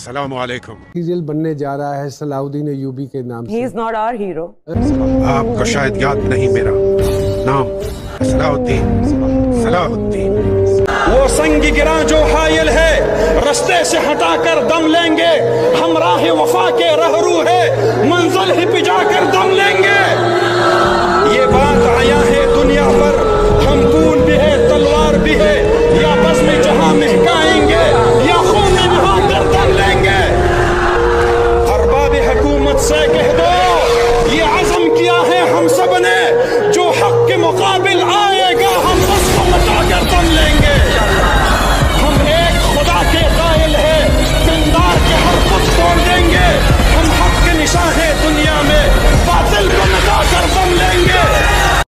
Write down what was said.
अस्सलामु अलैकुम। सीरियल बनने जा रहा है सलाउद्दीन अय्यूबी के नाम से। He is not our hero. आपको शायद याद नहीं मेरा नाम सलाहुद्दीन। वो संग गिरा जो हायल है रस्ते से हटाकर दम लेंगे, हम राह वफा के रहरू है मंजिल ही पिजा कर दम लेंगे।